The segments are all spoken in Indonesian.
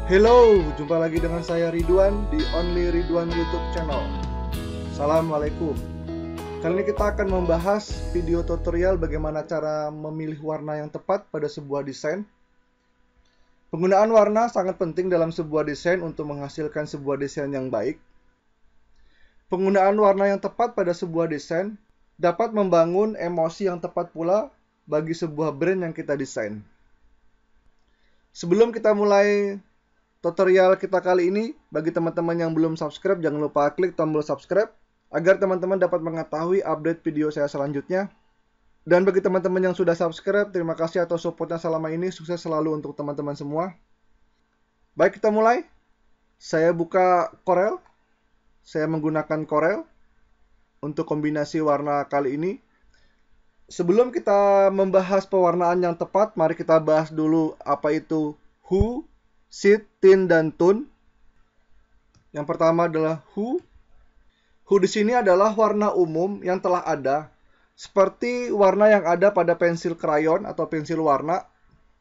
Hello, jumpa lagi dengan saya Ridwan di Only Ridwan YouTube channel. Assalamualaikum. Kali ini kita akan membahas video tutorial bagaimana cara memilih warna yang tepat pada sebuah desain. Penggunaan warna sangat penting dalam sebuah desain untuk menghasilkan sebuah desain yang baik. Penggunaan warna yang tepat pada sebuah desain dapat membangun emosi yang tepat pula bagi sebuah brand yang kita desain. Sebelum kita mulai tutorial kita kali ini, bagi teman-teman yang belum subscribe, jangan lupa klik tombol subscribe agar teman-teman dapat mengetahui update video saya selanjutnya. Dan bagi teman-teman yang sudah subscribe, terima kasih atas supportnya selama ini. Sukses selalu untuk teman-teman semua. Baik, kita mulai. Saya buka Corel. Saya menggunakan Corel untuk kombinasi warna kali ini. Sebelum kita membahas pewarnaan yang tepat, mari kita bahas dulu apa itu hue, shade, tint, dan tone. Yang pertama adalah hue. Hue di sini adalah warna umum yang telah ada, seperti warna yang ada pada pensil krayon atau pensil warna.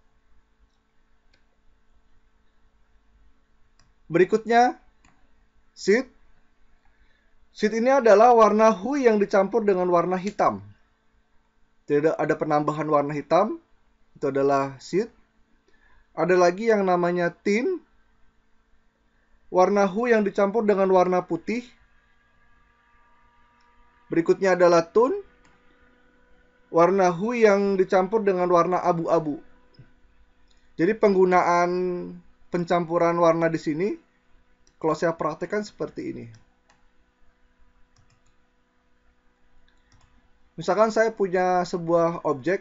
Berikutnya, shade. Shade ini adalah warna hue yang dicampur dengan warna hitam. Tidak ada penambahan warna hitam, itu adalah shade. Ada lagi yang namanya tint, warna hue yang dicampur dengan warna putih. Berikutnya adalah tone, warna hue yang dicampur dengan warna abu-abu. Jadi penggunaan pencampuran warna di sini, kalau saya praktekkan seperti ini. Misalkan saya punya sebuah objek,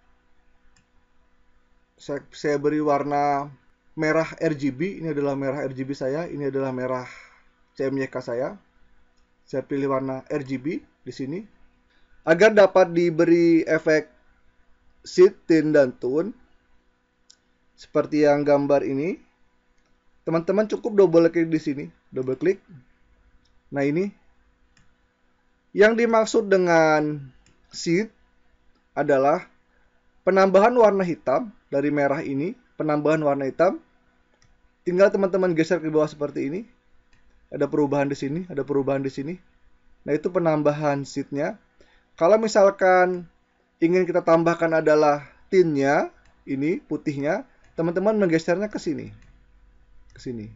saya beri warna merah RGB. Ini adalah merah RGB saya, ini adalah merah CMYK saya. Saya pilih warna RGB di sini agar dapat diberi efek shade, tint, dan tone seperti yang gambar ini. Teman-teman cukup double klik di sini, double klik. Nah, ini yang dimaksud dengan shade adalah penambahan warna hitam dari merah ini, penambahan warna hitam. Tinggal teman-teman geser ke bawah seperti ini. Ada perubahan di sini, ada perubahan di sini. Nah, itu penambahan shade-nya. Kalau misalkan ingin kita tambahkan adalah tint-nya, ini putihnya, teman-teman menggesernya ke sini. Ke sini.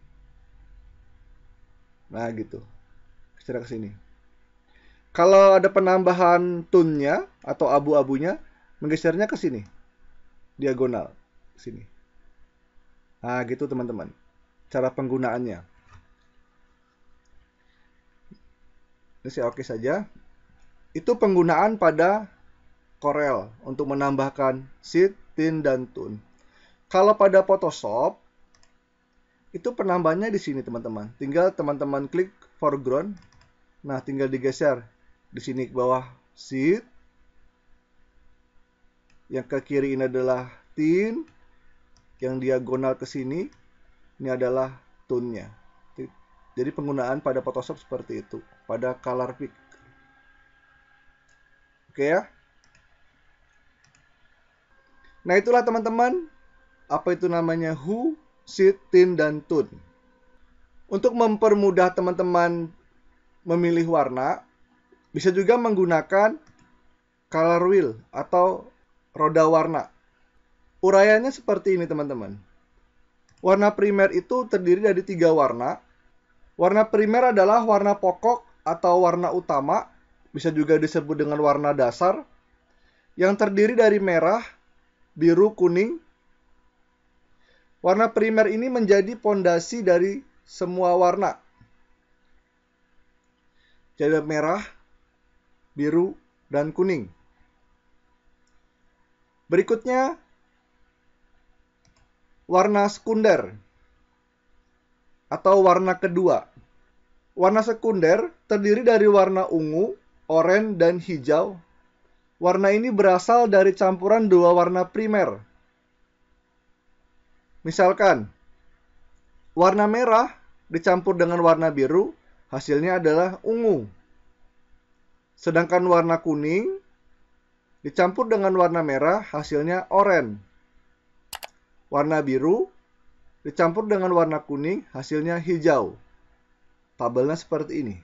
Nah, gitu. Geser ke sini. Kalau ada penambahan tone-nya atau abu-abunya, menggesernya ke sini. Diagonal. Ke sini. Nah, gitu teman-teman. Cara penggunaannya. Ini saya oke saja. Itu penggunaan pada Corel untuk menambahkan shade, tint, dan tone. Kalau pada Photoshop, itu penambahnya di sini teman-teman. Tinggal teman-teman klik foreground. Nah, tinggal digeser. Di sini ke bawah shade. Yang ke kiri ini adalah tint. Yang diagonal ke sini, ini adalah tone-nya. Jadi penggunaan pada Photoshop seperti itu. Pada color pick. Oke ya. Nah, itulah teman-teman. Apa itu namanya hue, shade, tint, dan tone. Untuk mempermudah teman-teman memilih warna, bisa juga menggunakan color wheel atau roda warna. Uraiannya seperti ini teman-teman. Warna primer itu terdiri dari 3 warna. Warna primer adalah warna pokok atau warna utama, bisa juga disebut dengan warna dasar, yang terdiri dari merah, biru, kuning. Warna primer ini menjadi pondasi dari semua warna. Jadi merah, biru, dan kuning. Berikutnya, warna sekunder atau warna kedua. Warna sekunder terdiri dari warna ungu, oranye, dan hijau. Warna ini berasal dari campuran 2 warna primer. Misalkan, warna merah dicampur dengan warna biru, hasilnya adalah ungu. Sedangkan warna kuning dicampur dengan warna merah, hasilnya oranye. Warna biru dicampur dengan warna kuning, hasilnya hijau. Tabelnya seperti ini.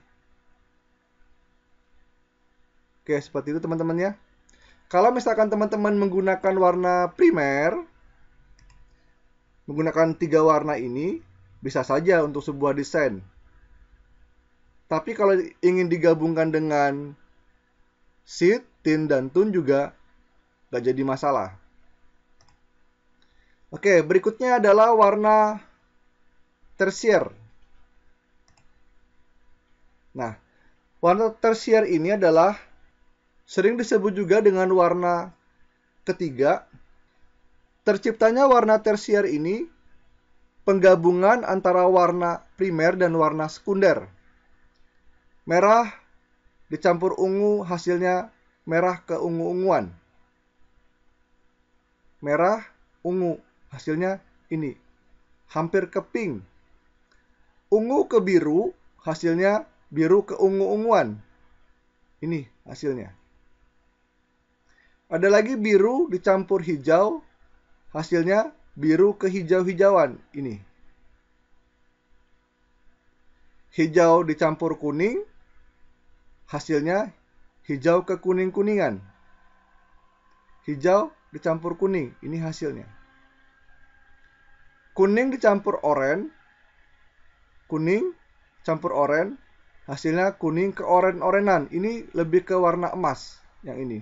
Oke, seperti itu teman-teman ya. Kalau misalkan teman-teman menggunakan warna primer, menggunakan 3 warna ini, bisa saja untuk sebuah desain. Tapi kalau ingin digabungkan dengan sheet, tint, dan tone juga gak jadi masalah. Oke, berikutnya adalah warna tersier. Nah, warna tersier ini adalah sering disebut juga dengan warna ketiga. Terciptanya warna tersier ini penggabungan antara warna primer dan warna sekunder. Merah dicampur ungu, hasilnya merah keungu-unguan. Merah, ungu, hasilnya ini, hampir ke pink. Ungu ke biru, hasilnya biru ke ungu-unguan. Ini hasilnya. Ada lagi biru dicampur hijau, hasilnya biru ke hijau-hijauan. Ini. Hijau dicampur kuning, hasilnya hijau ke kuning-kuningan. Hijau dicampur kuning, ini hasilnya. Kuning dicampur oranye, kuning campur oranye, hasilnya kuning ke oren-orenan. Ini lebih ke warna emas, yang ini.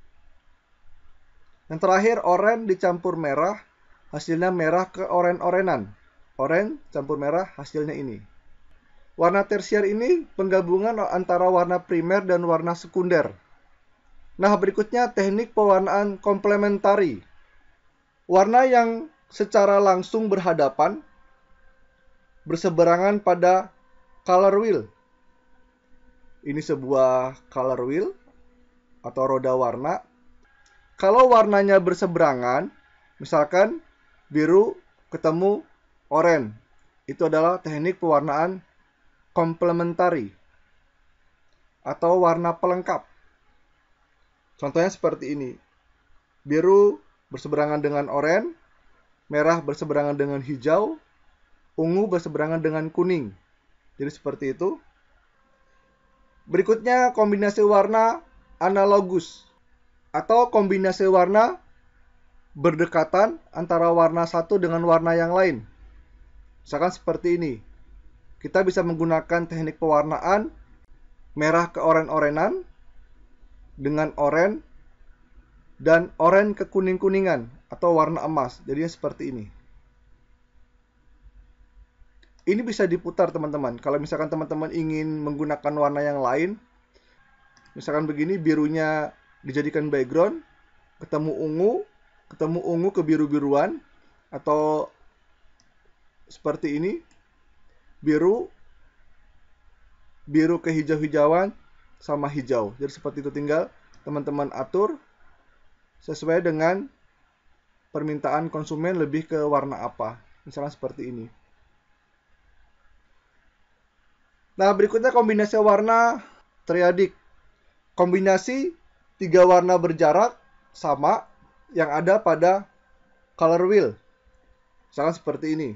Yang terakhir, oranye dicampur merah, hasilnya merah ke oren-orenan. Oranye campur merah, hasilnya ini. Warna tersier ini penggabungan antara warna primer dan warna sekunder. Nah, berikutnya teknik pewarnaan komplementari. Warna yang secara langsung berhadapan, berseberangan pada color wheel. Ini sebuah color wheel atau roda warna. Kalau warnanya berseberangan, misalkan biru ketemu oranye, itu adalah teknik pewarnaan komplementari atau warna pelengkap. Contohnya seperti ini. Biru berseberangan dengan oranye, merah berseberangan dengan hijau, ungu berseberangan dengan kuning. Jadi seperti itu. Berikutnya kombinasi warna analogus atau kombinasi warna berdekatan antara warna satu dengan warna yang lain. Misalkan seperti ini. Kita bisa menggunakan teknik pewarnaan merah ke oren-orenan dengan oranye dan oranye ke kuning-kuningan atau warna emas. Jadinya seperti ini. Ini bisa diputar teman-teman. Kalau misalkan teman-teman ingin menggunakan warna yang lain, misalkan begini, birunya dijadikan background, ketemu ungu ke biru-biruan, atau seperti ini, biru ke hijau-hijauan sama hijau. Jadi seperti itu, tinggal teman-teman atur sesuai dengan permintaan konsumen lebih ke warna apa. Misalnya seperti ini. Nah, berikutnya kombinasi warna triadik. Kombinasi 3 warna berjarak sama yang ada pada color wheel. Misalnya seperti ini.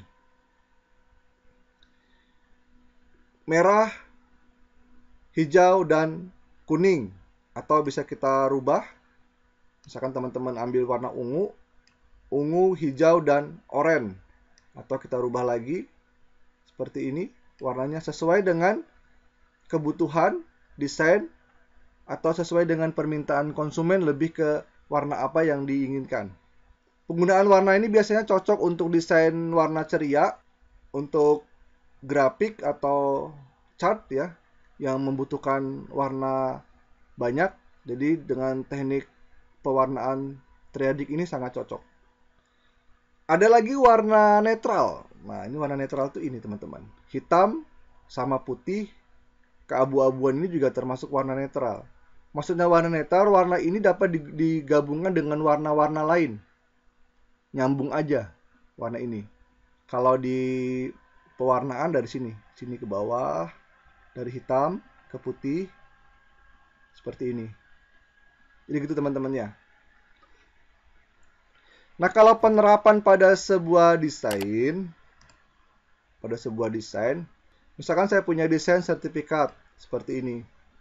Merah, hijau, dan kuning. Atau bisa kita rubah. Misalkan teman-teman ambil warna ungu, hijau, dan oranye. Atau kita rubah lagi seperti ini. Warnanya sesuai dengan kebutuhan desain atau sesuai dengan permintaan konsumen lebih ke warna apa yang diinginkan. Penggunaan warna ini biasanya cocok untuk desain warna ceria, untuk grafik atau chart ya, yang membutuhkan warna banyak. Jadi dengan teknik pewarnaan triadik ini sangat cocok. Ada lagi warna netral. Nah, ini warna netral tuh ini teman-teman. Hitam sama putih, keabu-abuan ini juga termasuk warna netral. Maksudnya warna netral, warna ini dapat digabungkan dengan warna-warna lain. Nyambung aja warna ini. Kalau di pewarnaan dari sini ke bawah, dari hitam ke putih, seperti ini. Jadi gitu teman-teman ya. Nah, kalau penerapan pada sebuah desain, pada sebuah desain. Misalkan saya punya desain sertifikat seperti ini.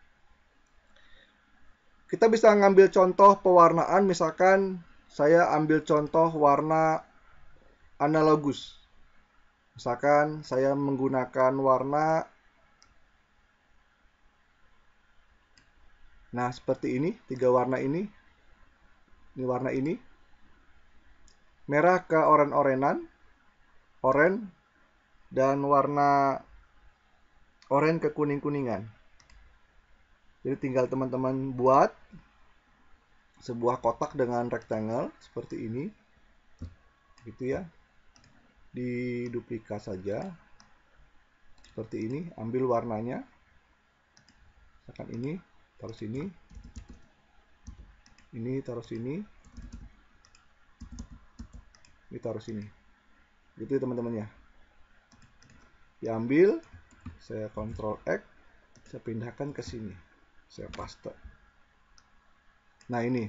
Kita bisa ngambil contoh pewarnaan, misalkan saya ambil contoh warna analogus. Misalkan saya menggunakan warna, nah seperti ini, 3 warna ini warna ini, merah ke oranye-orenan, oranye, dan warna oranye ke kuning-kuningan. Jadi tinggal teman-teman buat sebuah kotak dengan rectangle seperti ini, gitu ya. Diduplikat saja seperti ini, ambil warnanya, misalkan ini taruh sini, ini taruh sini, ini taruh sini, gitu ya teman-teman ya. Diambil, saya Ctrl X, saya pindahkan ke sini, saya paste. Nah ini,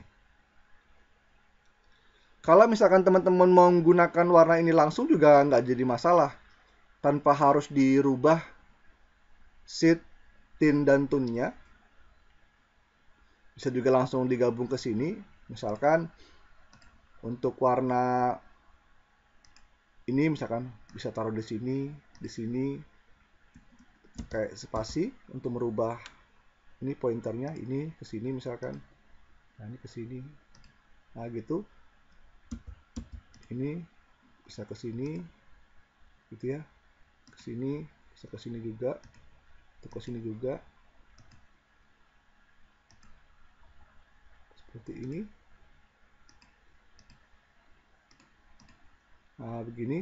kalau misalkan teman-teman mau menggunakan warna ini langsung juga nggak jadi masalah, tanpa harus dirubah sheet, tint, dan tone-nya. Bisa juga langsung digabung ke sini. Misalkan untuk warna ini misalkan bisa taruh di sini kayak spasi untuk merubah ini pointernya, ini ke sini misalkan. Nah, ini ke sini. Nah, gitu. Ini bisa ke sini. Gitu ya. Ke sini, bisa ke sini juga. Untuk ke sini juga. Seperti ini. Nah, begini.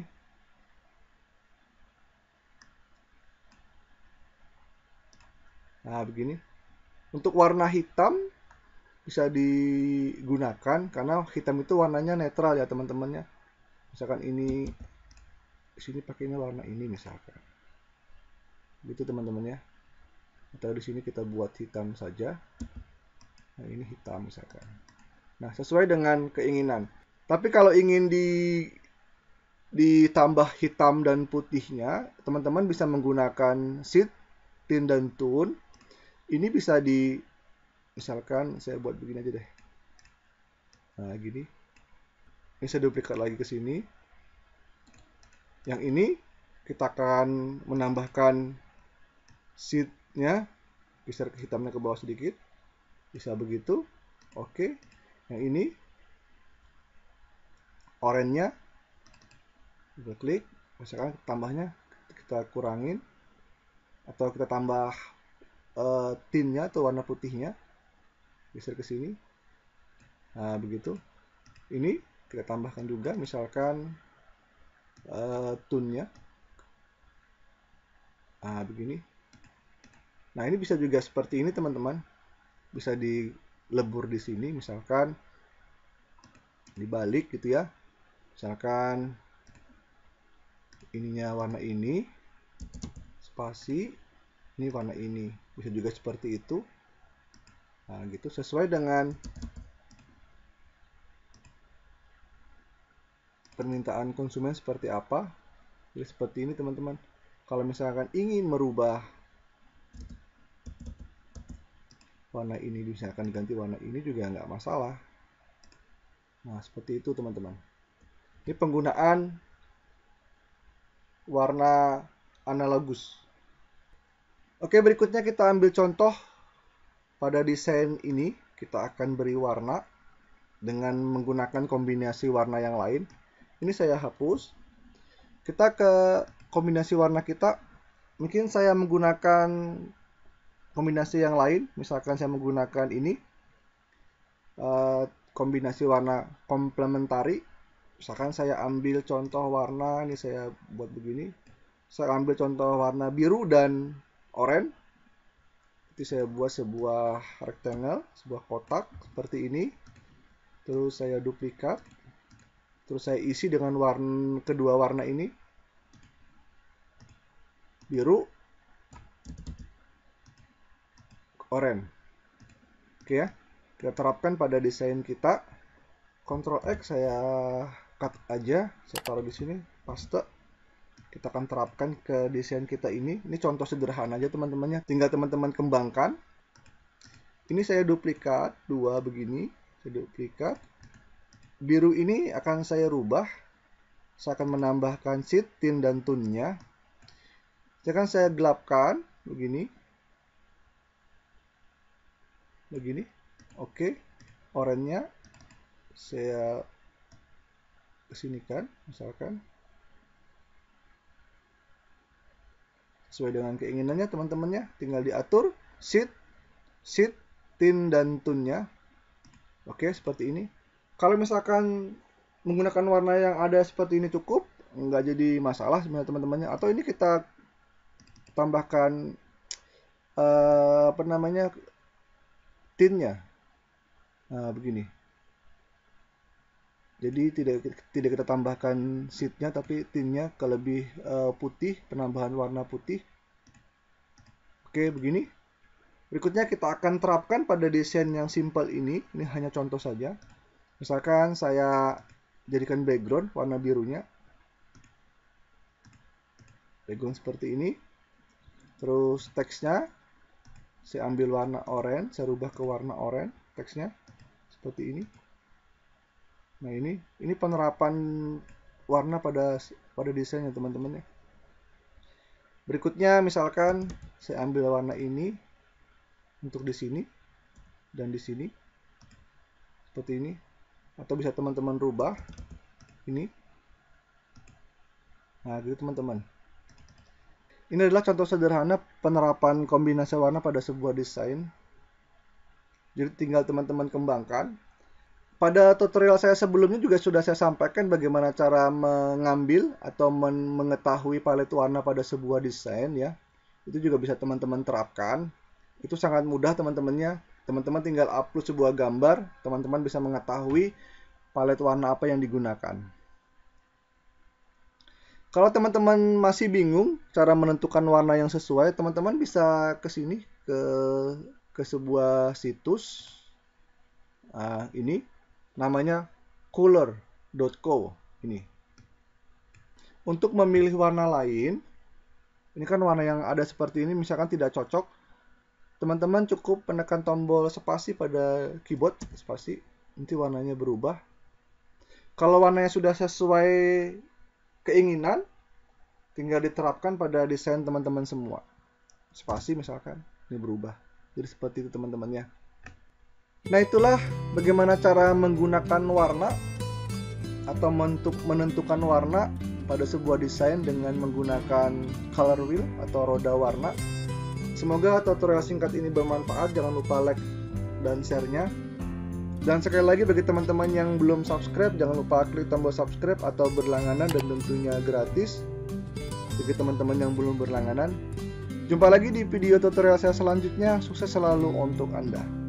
Nah, begini. Untuk warna hitam bisa digunakan karena hitam itu warnanya netral ya teman-temannya. Misalkan ini di sini pakainya warna ini misalkan. Gitu teman-teman ya. Atau di sini kita buat hitam saja. Nah, ini hitam misalkan. Nah, sesuai dengan keinginan. Tapi kalau ingin ditambah hitam dan putihnya, teman-teman bisa menggunakan sheet, tint, dan tone. Ini bisa misalkan saya buat begini aja deh. Nah, gini. Ini saya duplikat lagi ke sini. Yang ini kita akan menambahkan sheet-nya, geser ke hitamnya ke bawah sedikit. Bisa begitu. Oke. Yang ini oranye-nya kita klik, misalkan tambahnya kita kurangin atau kita tambah tintnya atau warna putihnya, geser ke sini. Nah, begitu. Ini kita tambahkan juga misalkan tone-nya. Nah, begini. Nah, ini bisa juga seperti ini teman-teman. Bisa dilebur di sini misalkan dibalik gitu ya. Misalkan ininya warna ini, spasi, ini warna ini. Bisa juga seperti itu. Nah, gitu sesuai dengan permintaan konsumen seperti apa. Jadi seperti ini teman-teman. Kalau misalkan ingin merubah warna ini, misalkan ganti warna ini juga nggak masalah. Nah, seperti itu teman-teman. Ini penggunaan warna analogus. Oke, berikutnya kita ambil contoh. Pada desain ini kita akan beri warna dengan menggunakan kombinasi warna yang lain. Ini saya hapus. Kita ke kombinasi warna kita. Mungkin saya menggunakan kombinasi yang lain. Misalkan saya menggunakan ini. Kombinasi warna komplementari. Misalkan saya ambil contoh warna. Ini saya buat begini. Saya ambil contoh warna biru dan oranye. Jadi saya buat sebuah rectangle, sebuah kotak seperti ini. Terus saya duplikat. Terus saya isi dengan kedua warna ini. Biru, oranye. Oke ya. Kita terapkan pada desain kita. Ctrl X saya cut aja, saya taruh di sini, paste. kita akan terapkan ke desain kita ini. Ini contoh sederhana aja teman-temannya, tinggal teman-teman kembangkan. Ini saya duplikat 2 begini, saya duplikat. Biru ini akan saya rubah, saya akan menambahkan seed, tint, dan tone-nya. Saya gelapkan begini, oke. Oranye-nya saya kesinikan, misalkan sesuai dengan keinginannya teman-temannya, tinggal diatur seed, tint, dan tone-nya. Oke, seperti ini. Kalau misalkan menggunakan warna yang ada seperti ini cukup, nggak jadi masalah sebenarnya teman-temannya. Atau ini kita tambahkan tint-nya. Nah, begini. Jadi tidak kita tambahkan seed-nya, tapi tint-nya ke lebih putih, penambahan warna putih. Oke, begini. Berikutnya kita akan terapkan pada desain yang simple ini. Ini hanya contoh saja. Misalkan saya jadikan background warna birunya. Background seperti ini. Terus teksnya saya ambil warna oranye, saya rubah ke warna oranye teksnya seperti ini. Nah, ini penerapan warna pada desainnya teman-teman ya. Berikutnya misalkan saya ambil warna ini untuk di sini dan di sini seperti ini, atau bisa teman-teman rubah ini. Nah, gitu teman-teman. Ini adalah contoh sederhana penerapan kombinasi warna pada sebuah desain. Jadi tinggal teman-teman kembangkan. Pada tutorial saya sebelumnya juga sudah saya sampaikan bagaimana cara mengambil atau mengetahui palet warna pada sebuah desain ya. Itu juga bisa teman-teman terapkan. Itu sangat mudah teman-temannya. Teman-teman tinggal upload sebuah gambar, teman-teman bisa mengetahui palet warna apa yang digunakan. Kalau teman-teman masih bingung cara menentukan warna yang sesuai, teman-teman bisa ke sini ke sebuah situs. Nah, ini namanya color.co ini. Untuk memilih warna lain, ini kan warna yang ada seperti ini misalkan tidak cocok, teman-teman cukup menekan tombol spasi pada keyboard, spasi, nanti warnanya berubah. Kalau warnanya sudah sesuai keinginan, tinggal diterapkan pada desain teman-teman semua. Spasi misalkan, ini berubah. Jadi seperti itu teman-temannya. Nah, itulah bagaimana cara menggunakan warna atau menentukan warna pada sebuah desain dengan menggunakan color wheel atau roda warna. Semoga tutorial singkat ini bermanfaat. Jangan lupa like dan share-nya. Dan sekali lagi bagi teman-teman yang belum subscribe, jangan lupa klik tombol subscribe atau berlangganan, dan tentunya gratis. Bagi teman-teman yang belum berlangganan, jumpa lagi di video tutorial saya selanjutnya. Sukses selalu untuk Anda.